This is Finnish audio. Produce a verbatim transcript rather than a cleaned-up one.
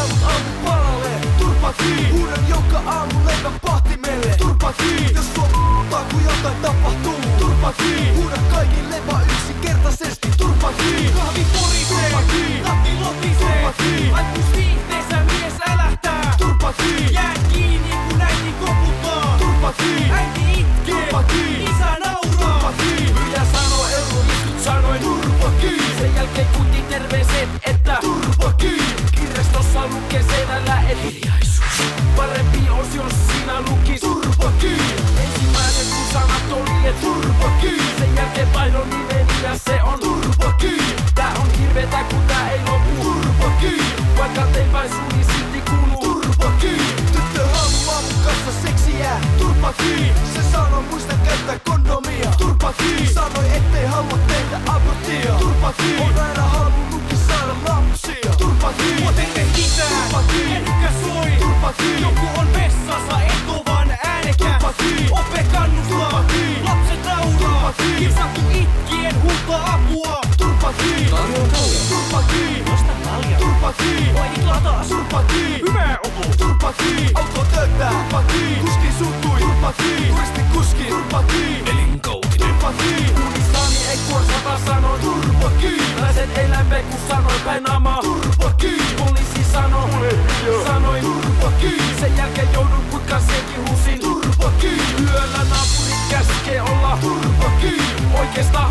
saavut aamu palalle. Turpat kiinni, huudan joka aamu leivän pahtimelle. Turpat kiinni, jos sua m***taa kun jotain tapahtuu. Turpat kiinni, huudan kaikille vaan yksinkertaisesti. Turpat kiinni, kahvi porisee, latti lotisee. Turpat kiinni, aikuis viihteessä mies älähtää. turpat kiinni, Jää kiinni kun äiti koputtaa. turpat kiinni, Äiti itkee, turpat kiinni, isä nauraa. turpat kiinni, Myyjä sanoi euroistut sanoin. turpat kiinni, Sen jälkeen kuti terveiset, että turpat kiinni, kirjastossa lukee seinällä, et hiljaisuus. Parempi os jos sinä lukis. turpat kiinni, Ensimmäiset kun sanat oli, et turpat kiinni, sen jälkeen vaihdon nimeni ja se on turpat kiinni, Tää on hirveetä kun tää ei lopu. turpat kiinni, Vaikka tein vain sun, niin silti kuuluu. turpat kiinni. Tyttö haluaa aamun kanssa seksiä. Turpat kiinni, se sanoi muista käyttää kondomia. Turpat kiinni, sanoi ettei halua tehdä aborttia. Turpat kiinni, on aina halunnutkin saada lapsia. Turpat kiinni, Mua tekee kitää, turpat kiinni, etkä soi. turpat kiinni, Joku on vessassa, et oo vaan äänekäs. Turpat kiinni, Ope kannustaa, turpat kiinni, lapset nauraa. turpat kiinni, Kiusattu itkien huutaa apua. turpat kiinni, Tarjoan kalja. turpat kiinni, Osta kalja. turpat kiinni, Voinit lataa. turpat kiinni, Hyvä opu. turpat kiinni, auto tööttää, turpat kiinni, kuski suuttui, turpat kiinni, turisti kuski, turpat kiinni, Elinkautinen. turpat kiinni, Unissani ei kuorsata sanoi. turpat kiinni, Naiset ei lämpe kun sanoi päin namaa. turpat kiinni, Poliisi sanoi. Sanoi. turpat kiinni, Sen jälkeen joudun kuikkaan senkin husin. turpat kiinni, Yöllä naapurit käskee olla. turpat kiinni, Oikeesta